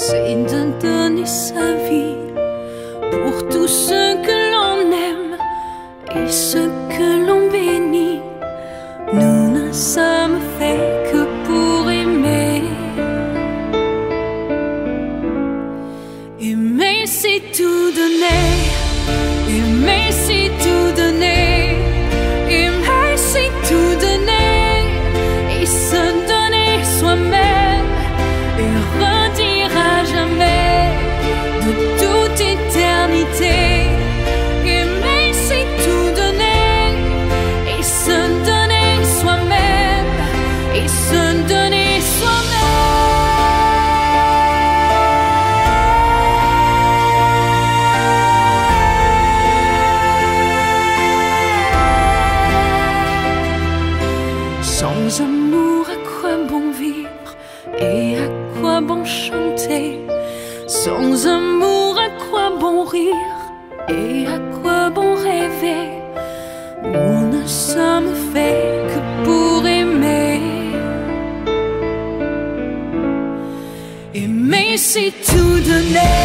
c'est de donner sa vie pour tous ceux que l'on aime et ceux que l'on bénit. Nous ne sommes faits que pour aimer. Aimer, c'est tout donner. Aimer, c'est tout donner. Aimer, c'est tout donner. Et se donner soi-même et redire à jamais de toute éternité. Aimer, c'est tout donner. Et se donner soi-même et se donner soi-même. Sans amour, à quoi bon vivre et à quoi bon chanter? Sans amour, à quoi bon rire et à quoi bon rêver? Nous ne sommes faits que pour aimer. Aimer, c'est tout donner.